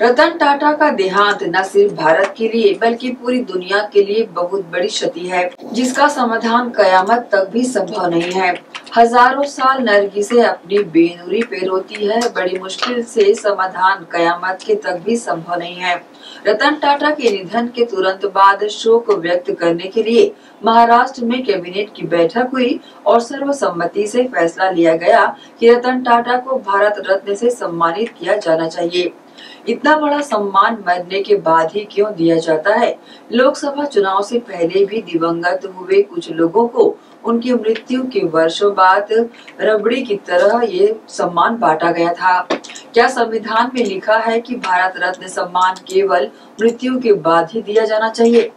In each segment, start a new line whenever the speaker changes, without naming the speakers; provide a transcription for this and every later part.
रतन टाटा का देहांत न सिर्फ भारत के लिए बल्कि पूरी दुनिया के लिए बहुत बड़ी क्षति है, जिसका समाधान कयामत तक भी संभव नहीं है। हजारों साल नरगिसें अपनी बेनूरी पे रोती है, बड़ी मुश्किल से समाधान कयामत के तक भी संभव नहीं है। रतन टाटा के निधन के तुरंत बाद शोक व्यक्त करने के लिए महाराष्ट्र में कैबिनेट की बैठक हुई और सर्वसम्मति से फैसला लिया गया कि रतन टाटा को भारत रत्न से सम्मानित किया जाना चाहिए। इतना बड़ा सम्मान मरने के बाद ही क्यों दिया जाता है? लोकसभा चुनाव से पहले भी दिवंगत हुए कुछ लोगों को उनकी मृत्यु के वर्षों बाद रबड़ी की तरह ये सम्मान बांटा गया था। क्या संविधान में लिखा है कि भारत रत्न सम्मान केवल मृत्यु के बाद ही दिया जाना चाहिए?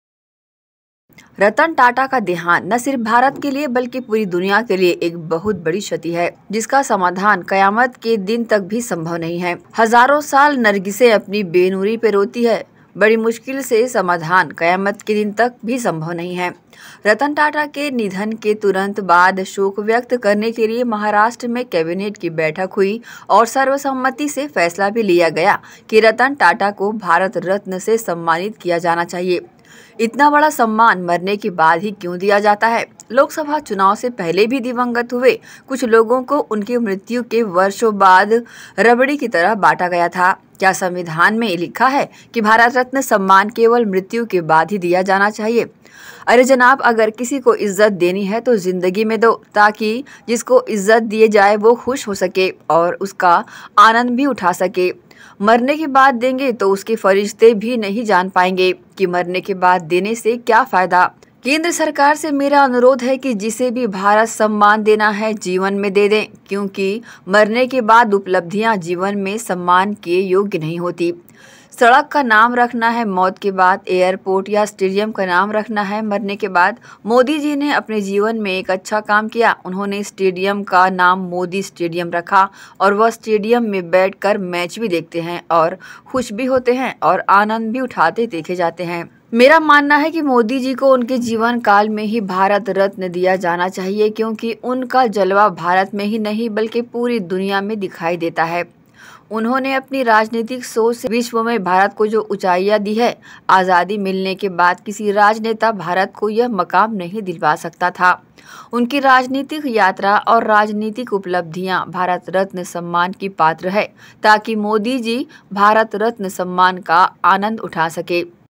रतन टाटा का देहांत न सिर्फ भारत के लिए बल्कि पूरी दुनिया के लिए एक बहुत बड़ी क्षति है, जिसका समाधान कयामत के दिन तक भी संभव नहीं है। हजारों साल नरगिसें अपनी बेनूरी पे रोती है, बड़ी मुश्किल से समाधान कयामत के दिन तक भी संभव नहीं है। रतन टाटा के निधन के तुरंत बाद शोक व्यक्त करने के लिए महाराष्ट्र में कैबिनेट की बैठक हुई और सर्वसम्मति से फैसला भी लिया गया कि रतन टाटा को भारत रत्न से सम्मानित किया जाना चाहिए। इतना बड़ा सम्मान मरने के बाद ही क्यों दिया जाता है? लोकसभा चुनाव से पहले भी दिवंगत हुए कुछ लोगों को उनकी मृत्यु के वर्षों बाद रबड़ी की तरह बांटा गया था। क्या संविधान में लिखा है कि भारत रत्न सम्मान केवल मृत्यु के बाद ही दिया जाना चाहिए? अरे जनाब, अगर किसी को इज्जत देनी है तो जिंदगी में दो, ताकि जिसको इज्जत दिए जाए वो खुश हो सके और उसका आनंद भी उठा सके। मरने के बाद देंगे तो उसके फरिश्ते भी नहीं जान पाएंगे कि मरने के बाद देने से क्या फायदा। केंद्र सरकार से मेरा अनुरोध है कि जिसे भी भारत सम्मान देना है जीवन में दे दें, क्योंकि मरने के बाद उपलब्धियां जीवन में सम्मान के योग्य नहीं होती। सड़क का नाम रखना है मौत के बाद, एयरपोर्ट या स्टेडियम का नाम रखना है मरने के बाद। मोदी जी ने अपने जीवन में एक अच्छा काम किया। उन्होंने स्टेडियम का नाम मोदी स्टेडियम रखा और वह स्टेडियम में बैठकर मैच भी देखते हैं और खुश भी होते हैं और आनंद भी उठाते देखे जाते हैं। मेरा मानना है कि मोदी जी को उनके जीवन काल में ही भारत रत्न दिया जाना चाहिए, क्योंकि उनका जलवा भारत में ही नहीं बल्कि पूरी दुनिया में दिखाई देता है। उन्होंने अपनी राजनीतिक सोच से विश्व में भारत को जो ऊंचाइयां दी है, आज़ादी मिलने के बाद किसी राजनेता भारत को यह मकाम नहीं दिलवा सकता था। उनकी राजनीतिक यात्रा और राजनीतिक उपलब्धियां भारत रत्न सम्मान की पात्र है, ताकि मोदी जी भारत रत्न सम्मान का आनंद उठा सके।